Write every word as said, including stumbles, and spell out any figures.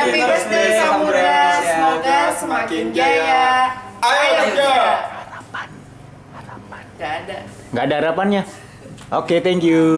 Happy birthday Samudra, semoga semakin jaya. Ayo kerja. Harapan, harapan. Gak ada. Gak ada harapannya. Oke, thank you.